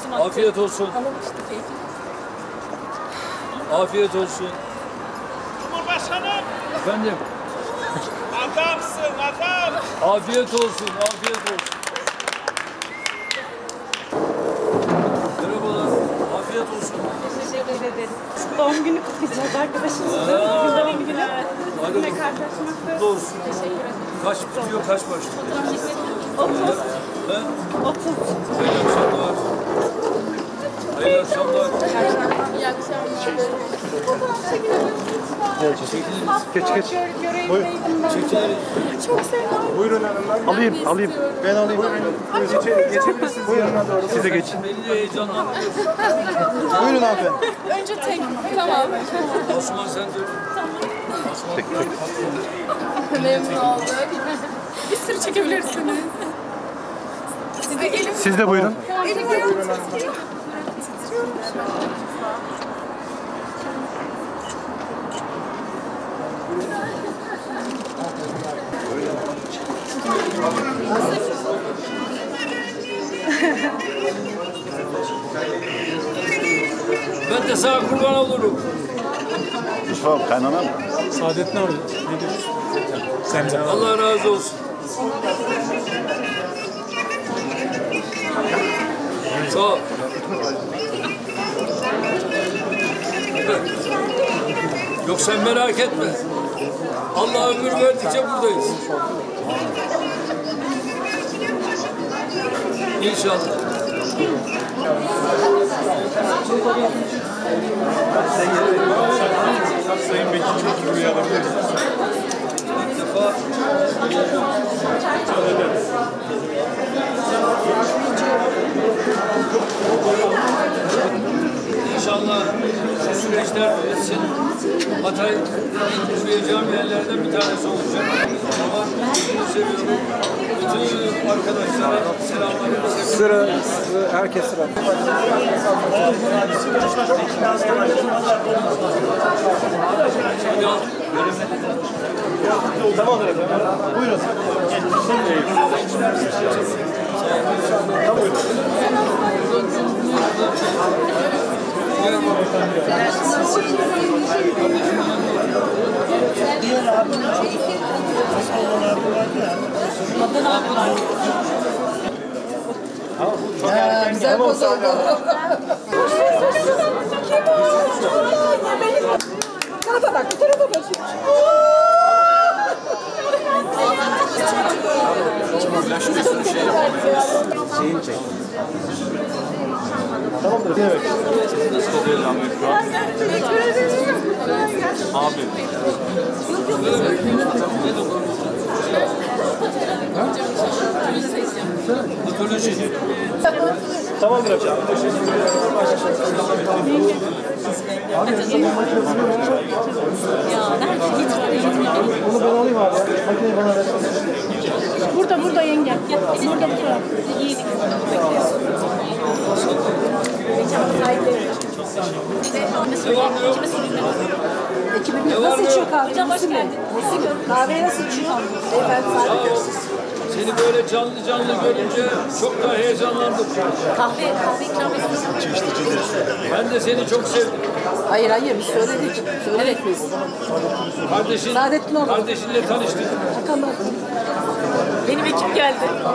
çalışmaktı. Afiyet olsun. Alınmıştı keyfi. Afiyet olsun. Cumhurbaşkanım. Efendim. Adamsın adam. Afiyet olsun. Afiyet olsun. Merhabalar. Afiyet olsun. Teşekkür ederim. Doğum günü kutlayacağız arkadaşımızla. Güzel bir günü. Sizinle karşılaşmak Mutlu olsun. Teşekkür ederim. Kaç bitiyor, kaç başlıyor? 30. He? 30. Hayırlı akşamlar. Hayırlı akşamlar. İyi akşamlar. Geç. Görevdeydim ben. Çok selam. Buyurun hanımlar. Alayım. Ben alayım. Geçebilirsiniz yanına doğru. Siz de geçin. Beni de heyecanlandırıyor. Buyurun hanımefendi. Önce tek. Tamam. Osman sen de. Memnun olduk. Bir sürü çekebilirsiniz. Siz de gelin. Siz de buyurun. Elim ayağım titriyor. Ben de sana kurban olurum. Mustafa kaynana mı? Saadettin abi ne diyorsun? Sen de Allah razı olsun. Sağ ol. Yok sen merak etme. Allah ömür verdikçe buradayız. İnşallah. Sayın Vekilimiz buraya alabiliriz. İlk defa İnşallah şu süreçler bitsin. Hatay ilk uğrayacağım yerlerden bir tanesi olacak. Ama sizi seviyorum. Bütün arkadaşlara selamlarımı Sıra herkes sıra. Tamamdır efendim. Buyurun. Güzel poz oldu. Tarafa bak, tarafa bak. Şeyini çek. Tamamdır. Evet. Nasıl oluyor lan bu şu an? Abi. Ekoloji. Tamamdır efendim. Teşekkür Bunu ben alayım abi. Makineyi bana ver. Burada yenge. Burada. İyiydik. Ekibimiz nasıl içiyor kahve? Hocam hoş geldin. Kahveyi nasıl içiyor? Beyefendi sadece. Seni böyle canlı görünce çok daha heyecanlandım. Kahve ikram ediyorsun. Ben de seni çok sevdim. Hayır biz söyledik. Söyledik biz. Saadettin oğlum. Kardeşinle tanıştık. Bakalım. Benim ekip geldi.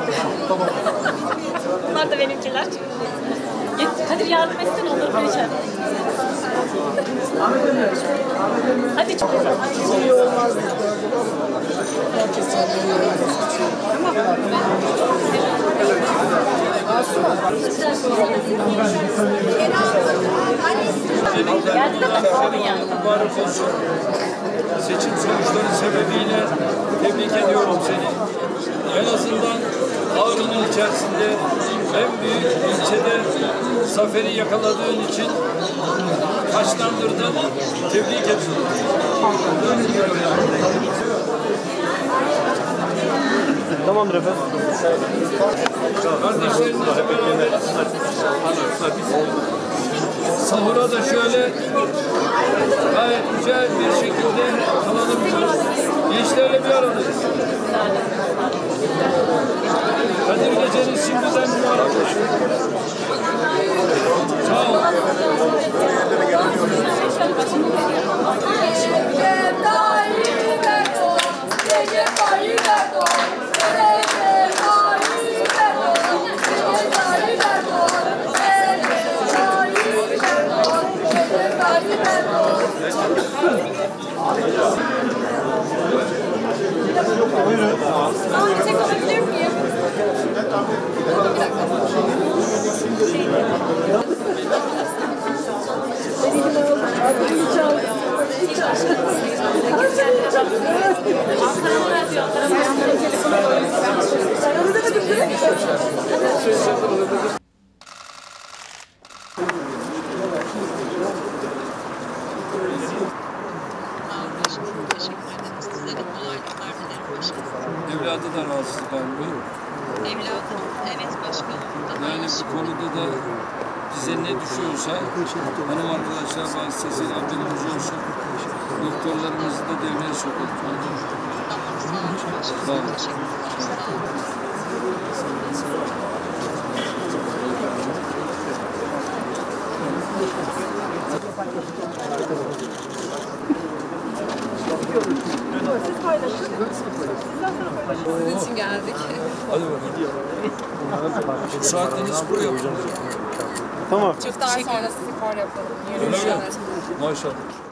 Bunlar da benimkiler. Kadir yardım etsene onları konuşalım. Hadi çok İyi olmaz. Herkes Öncelikle mübarek olsun. Seçim sonuçları sebebiyle tebrik ediyorum seni. En azından Ağrı'nın içerisinde en büyük ilçede zaferi yakaladığın için taçlandırdın. Tebrik ediyorum. Tamamdır efendim. Kardeşlerimizle beraber sahura da şöyle gayet güzel bir şekilde kalalım diyoruz. Gençlerle bir aradayız. Kadir Gece'nin şimdiden mübarek olsun. Teşekkür ederim. Size de kolaylıklar dilerim başkanım. Evladı da rahatsız galiba. Evladım, evet başkanım. Yani bu konuda da bize ne düşüyorsa hanım arkadaşlar vasıtasıyla haberimiz olsun. Doktorlarımızı da devreye sokalım. Tamam, sağ olun başkanım. Sağ olun. Teşekkür ederim. Sağ olun. Siz paylaşın. Sizin için geldik. Hadi bakalım. Bu saatte ne spor yapıyorsunuz? Tamam. Çiftler sonrası spor yapalım. Öyle mi? Yürüyüş. Maşallah.